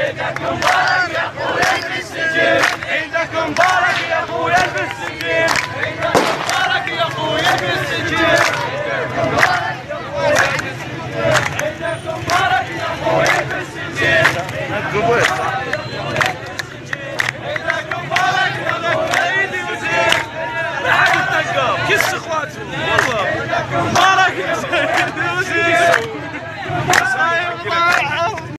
عيدك مبارك يا اخويا بالسجين، عيدك مبارك يا اخويا بالسجين، عيدك مبارك يا اخويا بالسجين، عيدك مبارك يا اخويا بالسجين، عيدك مبارك يا اخويا بالسجين، عيدك مبارك يا اخويا ايدي وزين، ما حد يتنقى كس اخواتهم والله مبارك يا سيدي وزين.